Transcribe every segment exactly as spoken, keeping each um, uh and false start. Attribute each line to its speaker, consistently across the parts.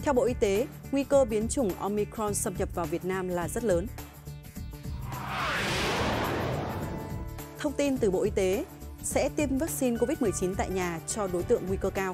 Speaker 1: Theo Bộ Y tế, nguy cơ biến chủng Omicron xâm nhập vào Việt Nam là rất lớn. Thông tin từ Bộ Y tế sẽ tiêm vaccine covid mười chín tại nhà cho đối tượng nguy cơ cao.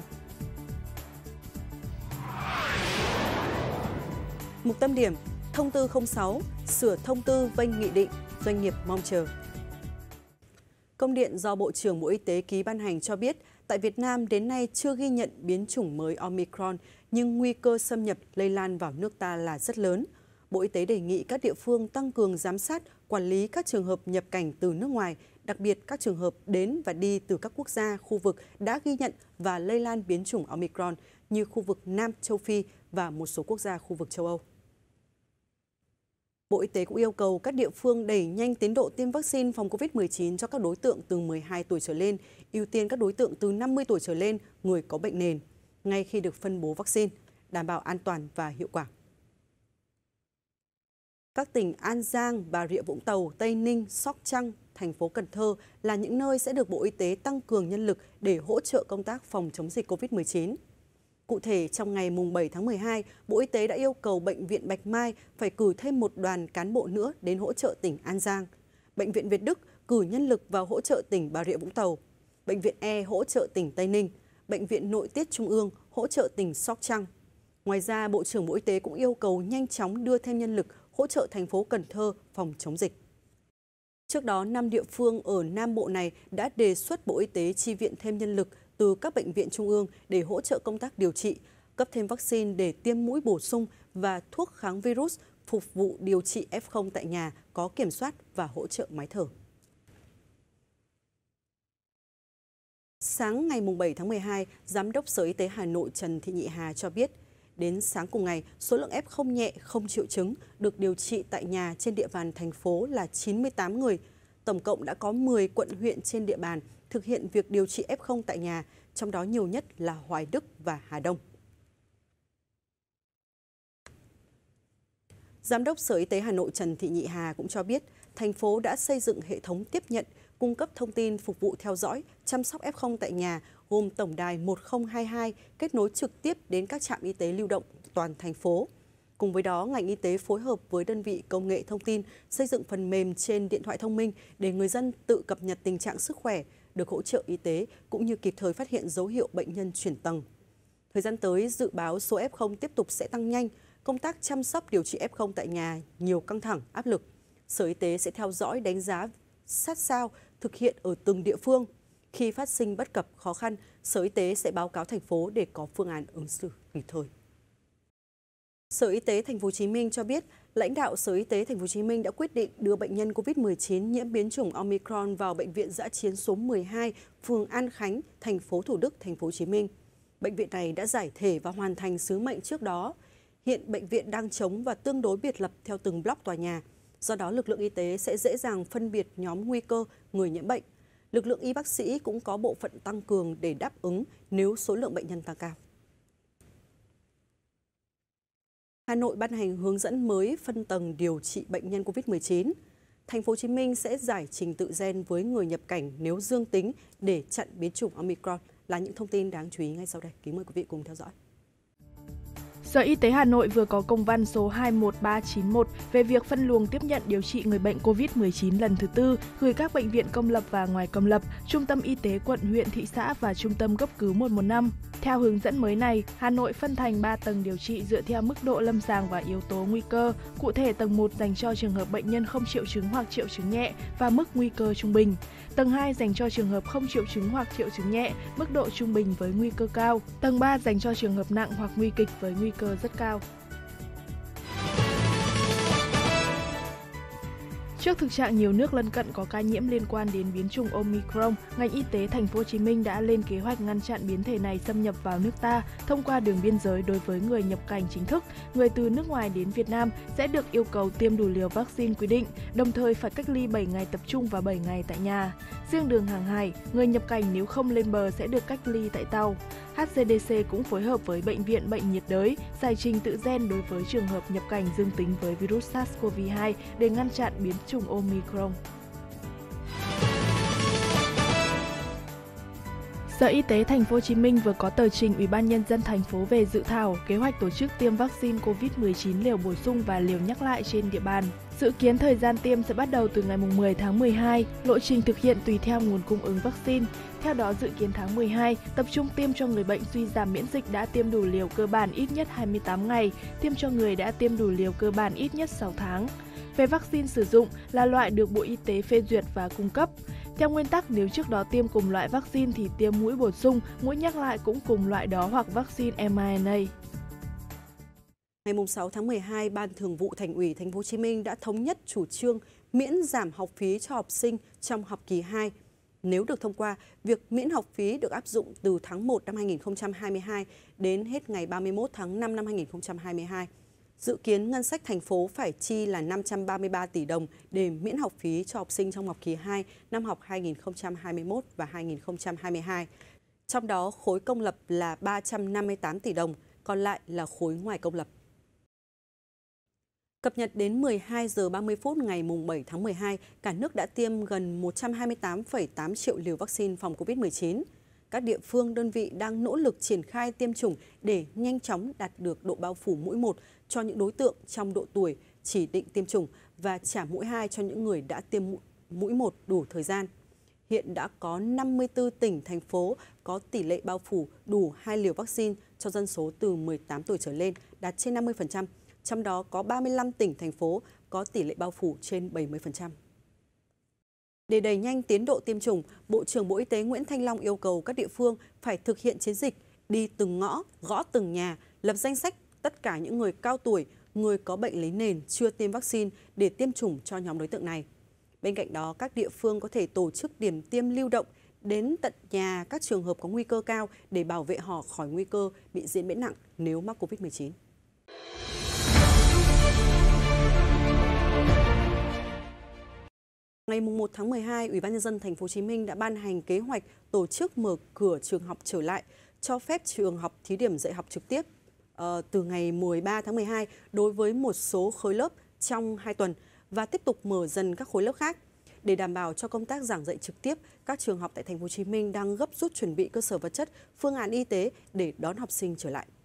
Speaker 1: Mục tâm điểm, thông tư không sáu, sửa thông tư vênh nghị định, doanh nghiệp mong chờ. Công điện do Bộ trưởng Bộ Y tế ký ban hành cho biết, tại Việt Nam đến nay chưa ghi nhận biến chủng mới Omicron, nhưng nguy cơ xâm nhập lây lan vào nước ta là rất lớn. Bộ Y tế đề nghị các địa phương tăng cường giám sát, quản lý các trường hợp nhập cảnh từ nước ngoài, đặc biệt các trường hợp đến và đi từ các quốc gia, khu vực đã ghi nhận và lây lan biến chủng Omicron như khu vực Nam châu Phi và một số quốc gia khu vực châu Âu. Bộ Y tế cũng yêu cầu các địa phương đẩy nhanh tiến độ tiêm vaccine phòng covid mười chín cho các đối tượng từ mười hai tuổi trở lên, ưu tiên các đối tượng từ năm mươi tuổi trở lên, người có bệnh nền, ngay khi được phân bố vaccine, đảm bảo an toàn và hiệu quả. Các tỉnh An Giang, Bà Rịa Vũng Tàu, Tây Ninh, Sóc Trăng, thành phố Cần Thơ là những nơi sẽ được Bộ Y tế tăng cường nhân lực để hỗ trợ công tác phòng chống dịch covid mười chín. Cụ thể, trong ngày bảy tháng mười hai, Bộ Y tế đã yêu cầu Bệnh viện Bạch Mai phải cử thêm một đoàn cán bộ nữa đến hỗ trợ tỉnh An Giang. Bệnh viện Việt Đức cử nhân lực vào hỗ trợ tỉnh Bà Rịa Vũng Tàu. Bệnh viện E hỗ trợ tỉnh Tây Ninh. Bệnh viện Nội tiết Trung ương hỗ trợ tỉnh Sóc Trăng. Ngoài ra, Bộ trưởng Bộ Y tế cũng yêu cầu nhanh chóng đưa thêm nhân lực hỗ trợ thành phố Cần Thơ phòng chống dịch. Trước đó, năm địa phương ở Nam Bộ này đã đề xuất Bộ Y tế chi viện thêm nhân lực từ các bệnh viện trung ương để hỗ trợ công tác điều trị, cấp thêm vaccine để tiêm mũi bổ sung và thuốc kháng virus phục vụ điều trị ép không tại nhà có kiểm soát và hỗ trợ máy thở. Sáng ngày bảy tháng mười hai, Giám đốc Sở Y tế Hà Nội Trần Thị Nhị Hà cho biết, đến sáng cùng ngày, số lượng ép không nhẹ không triệu chứng được điều trị tại nhà trên địa bàn thành phố là chín mươi tám người. Tổng cộng đã có mười quận huyện trên địa bàn thực hiện việc điều trị ép không tại nhà, trong đó nhiều nhất là Hoài Đức và Hà Đông. Giám đốc Sở Y tế Hà Nội Trần Thị Nhị Hà cũng cho biết, thành phố đã xây dựng hệ thống tiếp nhận, cung cấp thông tin phục vụ theo dõi, chăm sóc ép không tại nhà, gồm tổng đài một không hai hai kết nối trực tiếp đến các trạm y tế lưu động toàn thành phố. Cùng với đó, ngành y tế phối hợp với đơn vị công nghệ thông tin xây dựng phần mềm trên điện thoại thông minh để người dân tự cập nhật tình trạng sức khỏe, được hỗ trợ y tế cũng như kịp thời phát hiện dấu hiệu bệnh nhân chuyển tầng. Thời gian tới, dự báo số ép không tiếp tục sẽ tăng nhanh, công tác chăm sóc điều trị ép không tại nhà nhiều căng thẳng, áp lực. Sở Y tế sẽ theo dõi, đánh giá sát sao thực hiện ở từng địa phương. Khi phát sinh bất cập, khó khăn, Sở Y tế sẽ báo cáo thành phố để có phương án ứng xử kịp thời. Sở Y tế Thành phố Hồ Chí Minh cho biết, lãnh đạo Sở Y tế Thành phố Hồ Chí Minh đã quyết định đưa bệnh nhân covid mười chín nhiễm biến chủng Omicron vào bệnh viện dã chiến số mười hai, phường An Khánh, thành phố Thủ Đức, Thành phố Hồ Chí Minh. Bệnh viện này đã giải thể và hoàn thành sứ mệnh trước đó. Hiện bệnh viện đang trống và tương đối biệt lập theo từng block tòa nhà. Do đó, lực lượng y tế sẽ dễ dàng phân biệt nhóm nguy cơ người nhiễm bệnh. Lực lượng y bác sĩ cũng có bộ phận tăng cường để đáp ứng nếu số lượng bệnh nhân tăng cao. Hà Nội ban hành hướng dẫn mới phân tầng điều trị bệnh nhân covid mười chín. Thành phố Hồ Chí Minh sẽ giải trình tự gen với người nhập cảnh nếu dương tính để chặn biến chủng Omicron, là những thông tin đáng chú ý ngay sau đây. Kính mời quý vị cùng theo dõi.
Speaker 2: Sở Y tế Hà Nội vừa có công văn số hai một ba chín một về việc phân luồng tiếp nhận điều trị người bệnh covid mười chín lần thứ tư gửi các bệnh viện công lập và ngoài công lập, trung tâm y tế quận, huyện, thị xã và trung tâm cấp cứu một một năm. Theo hướng dẫn mới này, Hà Nội phân thành ba tầng điều trị dựa theo mức độ lâm sàng và yếu tố nguy cơ. Cụ thể, tầng một dành cho trường hợp bệnh nhân không triệu chứng hoặc triệu chứng nhẹ và mức nguy cơ trung bình. Tầng hai dành cho trường hợp không triệu chứng hoặc triệu chứng nhẹ, mức độ trung bình với nguy cơ cao. Tầng ba dành cho trường hợp nặng hoặc nguy kịch với nguy cơ rất cao. Trước thực trạng nhiều nước lân cận có ca nhiễm liên quan đến biến chủng Omicron, ngành y tế Thành phố Hồ Chí Minh đã lên kế hoạch ngăn chặn biến thể này xâm nhập vào nước ta thông qua đường biên giới. Đối với người nhập cảnh chính thức, người từ nước ngoài đến Việt Nam sẽ được yêu cầu tiêm đủ liều vaccine quy định, đồng thời phải cách ly bảy ngày tập trung và bảy ngày tại nhà. Riêng đường hàng hải, người nhập cảnh nếu không lên bờ sẽ được cách ly tại tàu. hát xê đê xê cũng phối hợp với Bệnh viện Bệnh nhiệt đới giải trình tự gen đối với trường hợp nhập cảnh dương tính với virus SARS-xê o vê hai để ngăn chặn biến chủng Omicron. Sở Y tế Thành phố Hồ Chí Minh vừa có tờ trình Ủy ban Nhân dân thành phố về dự thảo kế hoạch tổ chức tiêm vaccine covid mười chín liều bổ sung và liều nhắc lại trên địa bàn. Dự kiến thời gian tiêm sẽ bắt đầu từ ngày mười tháng mười hai, lộ trình thực hiện tùy theo nguồn cung ứng vaccine. Theo đó, dự kiến tháng mười hai, tập trung tiêm cho người bệnh suy giảm miễn dịch đã tiêm đủ liều cơ bản ít nhất hai mươi tám ngày, tiêm cho người đã tiêm đủ liều cơ bản ít nhất sáu tháng. Về vaccine sử dụng là loại được Bộ Y tế phê duyệt và cung cấp. Theo nguyên tắc, nếu trước đó tiêm cùng loại vaccine thì tiêm mũi bổ sung, mũi nhắc lại cũng cùng loại đó hoặc vaccine em rờ en a.
Speaker 1: Ngày sáu tháng mười hai, Ban Thường vụ Thành ủy Thành phố Hồ Chí Minh đã thống nhất chủ trương miễn giảm học phí cho học sinh trong học kỳ hai. Nếu được thông qua, việc miễn học phí được áp dụng từ tháng một năm hai nghìn không trăm hai mươi hai đến hết ngày ba mươi mốt tháng năm năm hai nghìn không trăm hai mươi hai. Dự kiến ngân sách thành phố phải chi là năm trăm ba mươi ba tỷ đồng để miễn học phí cho học sinh trong học kỳ hai năm học hai nghìn không trăm hai mươi mốt và hai nghìn không trăm hai mươi hai. Trong đó, khối công lập là ba trăm năm mươi tám tỷ đồng, còn lại là khối ngoài công lập. Cập nhật đến mười hai giờ ba mươi phút ngày bảy tháng mười hai, cả nước đã tiêm gần một trăm hai mươi tám phẩy tám triệu liều vaccine phòng covid mười chín. Các địa phương, đơn vị đang nỗ lực triển khai tiêm chủng để nhanh chóng đạt được độ bao phủ mũi một cho những đối tượng trong độ tuổi chỉ định tiêm chủng và trả mũi hai cho những người đã tiêm mũi một đủ thời gian. Hiện đã có năm mươi tư tỉnh, thành phố có tỷ lệ bao phủ đủ hai liều vaccine cho dân số từ mười tám tuổi trở lên, đạt trên năm mươi phần trăm. Trong đó có ba mươi lăm tỉnh, thành phố có tỷ lệ bao phủ trên bảy mươi phần trăm. Để đẩy nhanh tiến độ tiêm chủng, Bộ trưởng Bộ Y tế Nguyễn Thanh Long yêu cầu các địa phương phải thực hiện chiến dịch đi từng ngõ, gõ từng nhà, lập danh sách tất cả những người cao tuổi, người có bệnh lý nền chưa tiêm vaccine để tiêm chủng cho nhóm đối tượng này. Bên cạnh đó, các địa phương có thể tổ chức điểm tiêm lưu động đến tận nhà các trường hợp có nguy cơ cao để bảo vệ họ khỏi nguy cơ bị diễn biến nặng nếu mắc covid mười chín. Ngày một tháng mười hai, Ủy ban Nhân dân Thành phố Hồ Chí Minh đã ban hành kế hoạch tổ chức mở cửa trường học trở lại, cho phép trường học thí điểm dạy học trực tiếp uh, từ ngày mười ba tháng mười hai đối với một số khối lớp trong hai tuần và tiếp tục mở dần các khối lớp khác. Để đảm bảo cho công tác giảng dạy trực tiếp, các trường học tại Thành phố Hồ Chí Minh đang gấp rút chuẩn bị cơ sở vật chất, phương án y tế để đón học sinh trở lại.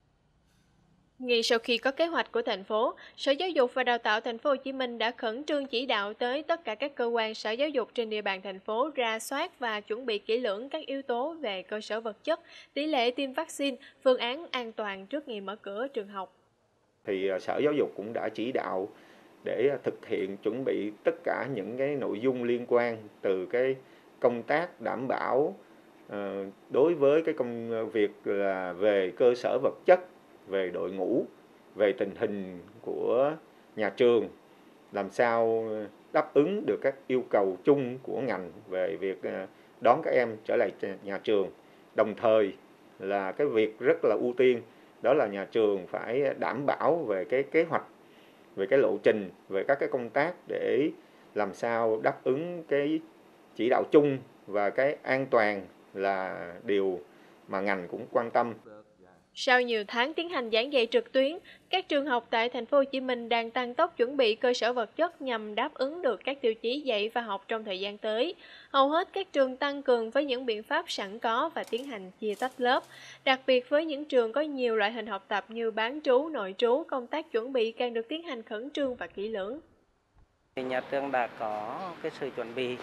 Speaker 3: Ngay sau khi có kế hoạch của thành phố, Sở Giáo dục và Đào tạo Thành phố Hồ Chí Minh đã khẩn trương chỉ đạo tới tất cả các cơ quan sở giáo dục trên địa bàn thành phố rà soát và chuẩn bị kỹ lưỡng các yếu tố về cơ sở vật chất, tỷ lệ tiêm vaccine, phương án an toàn trước ngày mở cửa trường học.
Speaker 4: Thì Sở Giáo dục cũng đã chỉ đạo để thực hiện chuẩn bị tất cả những cái nội dung liên quan từ cái công tác đảm bảo uh, đối với cái công việc là về cơ sở vật chất, về đội ngũ, về tình hình của nhà trường, làm sao đáp ứng được các yêu cầu chung của ngành về việc đón các em trở lại nhà trường. Đồng thời là cái việc rất là ưu tiên, đó là nhà trường phải đảm bảo về cái kế hoạch, về cái lộ trình, về các cái công tác để làm sao đáp ứng cái chỉ đạo chung và cái an toàn là điều mà ngành cũng quan tâm.
Speaker 3: Sau nhiều tháng tiến hành giảng dạy trực tuyến, các trường học tại Thành phố Hồ Chí Minh đang tăng tốc chuẩn bị cơ sở vật chất nhằm đáp ứng được các tiêu chí dạy và học trong thời gian tới. Hầu hết các trường tăng cường với những biện pháp sẵn có và tiến hành chia tách lớp. Đặc biệt với những trường có nhiều loại hình học tập như bán trú, nội trú, công tác chuẩn bị càng được tiến hành khẩn trương và kỹ lưỡng.
Speaker 5: Nhà trường đã có cái sự chuẩn bị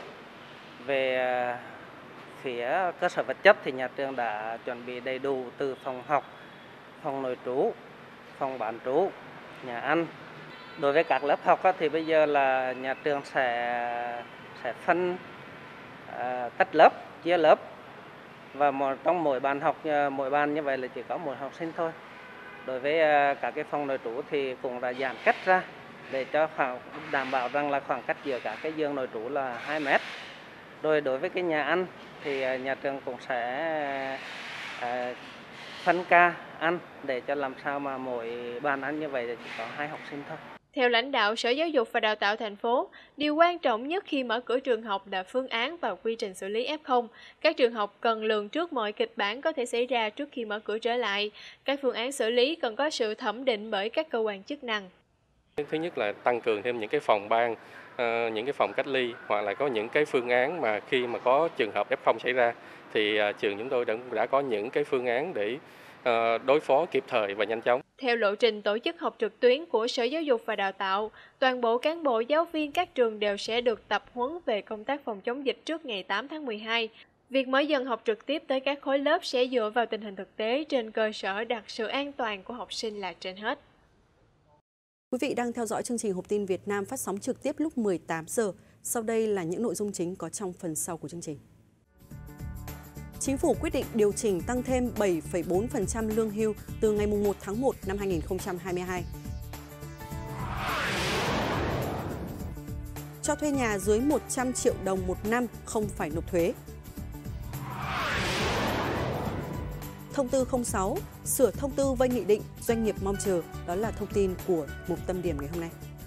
Speaker 5: về phía cơ sở vật chất thì nhà trường đã chuẩn bị đầy đủ từ phòng học, phòng nội trú, phòng bán trú, nhà ăn. Đối với các lớp học thì bây giờ là nhà trường sẽ sẽ phân uh, tách lớp, chia lớp và một, trong mỗi ban học mỗi ban như vậy là chỉ có một học sinh thôi. Đối với uh, các cái phòng nội trú thì cũng đã giãn cách ra để cho khoảng đảm bảo rằng là khoảng cách giữa các cái giường nội trú là hai mét. Rồi đối với cái nhà ăn thì nhà trường cũng sẽ uh, phân ca ăn để cho làm sao mà mỗi bàn ăn như vậy thì chỉ có hai học sinh thôi.
Speaker 3: Theo lãnh đạo Sở Giáo dục và Đào tạo thành phố, điều quan trọng nhất khi mở cửa trường học là phương án và quy trình xử lý ép không. Các trường học cần lường trước mọi kịch bản có thể xảy ra trước khi mở cửa trở lại. Các phương án xử lý cần có sự thẩm định bởi các cơ quan chức năng.
Speaker 6: Thứ nhất là tăng cường thêm những cái phòng ban uh, những cái phòng cách ly, hoặc là có những cái phương án mà khi mà có trường hợp ép không xảy ra thì uh, trường chúng tôi đã, đã có những cái phương án để uh, đối phó kịp thời và nhanh chóng.
Speaker 3: Theo lộ trình tổ chức học trực tuyến của Sở Giáo dục và Đào tạo, toàn bộ cán bộ giáo viên các trường đều sẽ được tập huấn về công tác phòng chống dịch trước ngày tám tháng mười hai. Việc mở dần học trực tiếp tới các khối lớp sẽ dựa vào tình hình thực tế trên cơ sở đặt sự an toàn của học sinh là trên hết.
Speaker 1: Quý vị đang theo dõi chương trình Hộp tin Việt Nam phát sóng trực tiếp lúc mười tám giờ. Sau đây là những nội dung chính có trong phần sau của chương trình. Chính phủ quyết định điều chỉnh tăng thêm bảy phẩy bốn phần trăm lương hưu từ ngày một tháng một năm hai nghìn không trăm hai mươi hai. Cho thuê nhà dưới một trăm triệu đồng một năm không phải nộp thuế. Thông tư không sáu, sửa thông tư vây nghị định, doanh nghiệp mong chờ, đó là thông tin của mục tâm điểm ngày hôm nay.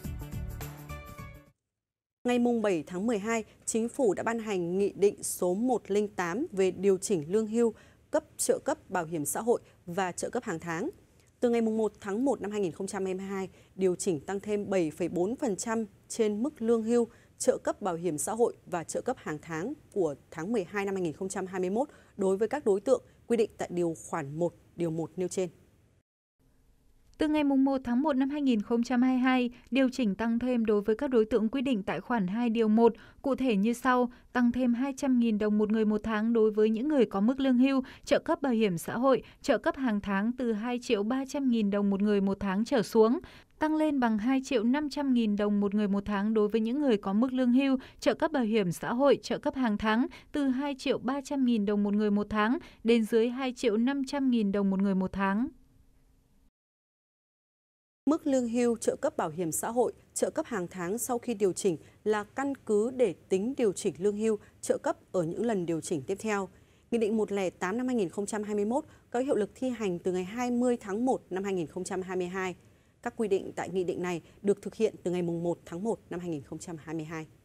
Speaker 1: Ngày bảy tháng mười hai, Chính phủ đã ban hành Nghị định số một trăm lẻ tám về điều chỉnh lương hưu, cấp trợ cấp bảo hiểm xã hội và trợ cấp hàng tháng. Từ ngày một tháng một năm hai nghìn không trăm hai mươi hai, điều chỉnh tăng thêm bảy phẩy bốn phần trăm trên mức lương hưu, trợ cấp bảo hiểm xã hội và trợ cấp hàng tháng của tháng mười hai năm hai nghìn không trăm hai mươi mốt đối với các đối tượng quy định tại điều khoản một, điều một nêu trên.
Speaker 7: Từ ngày một tháng một năm hai nghìn không trăm hai mươi hai, điều chỉnh tăng thêm đối với các đối tượng quy định tại khoản hai điều một, cụ thể như sau: tăng thêm hai trăm nghìn đồng một người một tháng đối với những người có mức lương hưu, trợ cấp bảo hiểm xã hội, trợ cấp hàng tháng từ hai triệu ba trăm nghìn đồng một người một tháng trở xuống, tăng lên bằng hai triệu năm trăm nghìn đồng một người một tháng đối với những người có mức lương hưu, trợ cấp bảo hiểm xã hội, trợ cấp hàng tháng từ hai triệu ba trăm nghìn đồng một người một tháng đến dưới hai triệu năm trăm nghìn đồng một người một tháng.
Speaker 1: Mức lương hưu, trợ cấp bảo hiểm xã hội, trợ cấp hàng tháng sau khi điều chỉnh là căn cứ để tính điều chỉnh lương hưu, trợ cấp ở những lần điều chỉnh tiếp theo. Nghị định một trăm lẻ tám năm hai nghìn không trăm hai mươi mốt có hiệu lực thi hành từ ngày hai mươi tháng một năm hai nghìn không trăm hai mươi hai. Các quy định tại nghị định này được thực hiện từ ngày một tháng một năm hai nghìn không trăm hai mươi hai.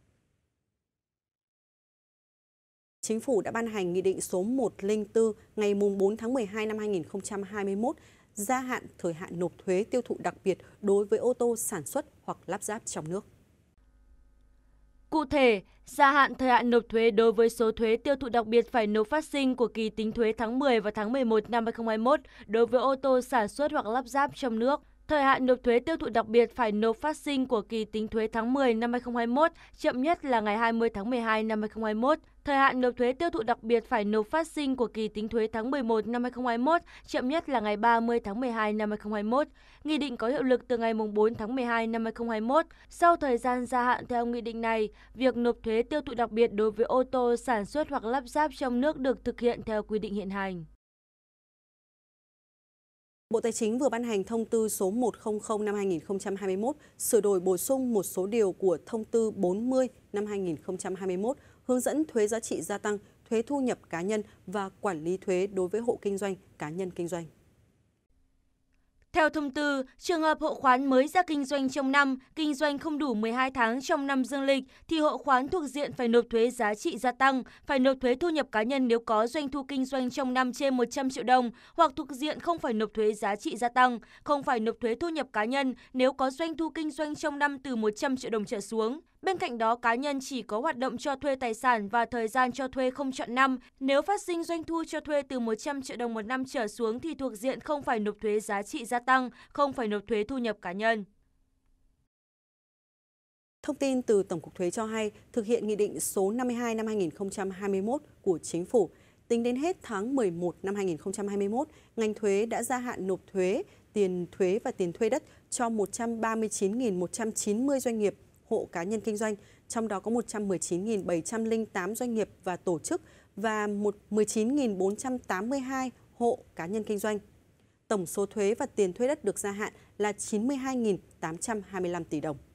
Speaker 1: Chính phủ đã ban hành Nghị định số một trăm lẻ bốn ngày bốn tháng mười hai năm hai nghìn không trăm hai mươi mốt gia hạn thời hạn nộp thuế tiêu thụ đặc biệt đối với ô tô sản xuất hoặc lắp ráp trong nước.
Speaker 8: Cụ thể, gia hạn thời hạn nộp thuế đối với số thuế tiêu thụ đặc biệt phải nộp phát sinh của kỳ tính thuế tháng mười và tháng mười một năm hai nghìn không trăm hai mươi mốt đối với ô tô sản xuất hoặc lắp ráp trong nước. Thời hạn nộp thuế tiêu thụ đặc biệt phải nộp phát sinh của kỳ tính thuế tháng mười năm hai nghìn không trăm hai mươi mốt chậm nhất là ngày hai mươi tháng mười hai năm hai nghìn không trăm hai mươi mốt. Thời hạn nộp thuế tiêu thụ đặc biệt phải nộp phát sinh của kỳ tính thuế tháng mười một năm hai nghìn không trăm hai mươi mốt chậm nhất là ngày ba mươi tháng mười hai năm hai nghìn không trăm hai mươi mốt. Nghị định có hiệu lực từ ngày bốn tháng mười hai năm hai nghìn không trăm hai mươi mốt. Sau thời gian gia hạn theo nghị định này, việc nộp thuế tiêu thụ đặc biệt đối với ô tô sản xuất hoặc lắp ráp trong nước được thực hiện theo quy định hiện hành.
Speaker 1: Bộ Tài chính vừa ban hành thông tư số một trăm linh năm hai nghìn không trăm hai mươi mốt sửa đổi bổ sung một số điều của thông tư bốn mươi năm hai nghìn không trăm hai mươi mốt hướng dẫn thuế giá trị gia tăng, thuế thu nhập cá nhân và quản lý thuế đối với hộ kinh doanh, cá nhân kinh doanh.
Speaker 8: Theo thông tư, trường hợp hộ khoán mới ra kinh doanh trong năm, kinh doanh không đủ mười hai tháng trong năm dương lịch thì hộ khoán thuộc diện phải nộp thuế giá trị gia tăng, phải nộp thuế thu nhập cá nhân nếu có doanh thu kinh doanh trong năm trên một trăm triệu đồng, hoặc thuộc diện không phải nộp thuế giá trị gia tăng, không phải nộp thuế thu nhập cá nhân nếu có doanh thu kinh doanh trong năm từ một trăm triệu đồng trở xuống. Bên cạnh đó, cá nhân chỉ có hoạt động cho thuê tài sản và thời gian cho thuê không trọn năm. Nếu phát sinh doanh thu cho thuê từ một trăm triệu đồng một năm trở xuống thì thuộc diện không phải nộp thuế giá trị gia tăng, không phải nộp thuế thu nhập cá nhân.
Speaker 1: Thông tin từ Tổng cục Thuế cho hay, thực hiện Nghị định số năm mươi hai năm hai nghìn không trăm hai mươi mốt của Chính phủ, tính đến hết tháng mười một năm hai nghìn không trăm hai mươi mốt, ngành thuế đã gia hạn nộp thuế, tiền thuế và tiền thuê đất cho một trăm ba mươi chín nghìn một trăm chín mươi doanh nghiệp, hộ cá nhân kinh doanh, trong đó có một trăm mười chín nghìn bảy trăm lẻ tám doanh nghiệp và tổ chức và mười chín nghìn bốn trăm tám mươi hai hộ cá nhân kinh doanh. Tổng số thuế và tiền thuê đất được gia hạn là chín mươi hai nghìn tám trăm hai mươi lăm tỷ đồng.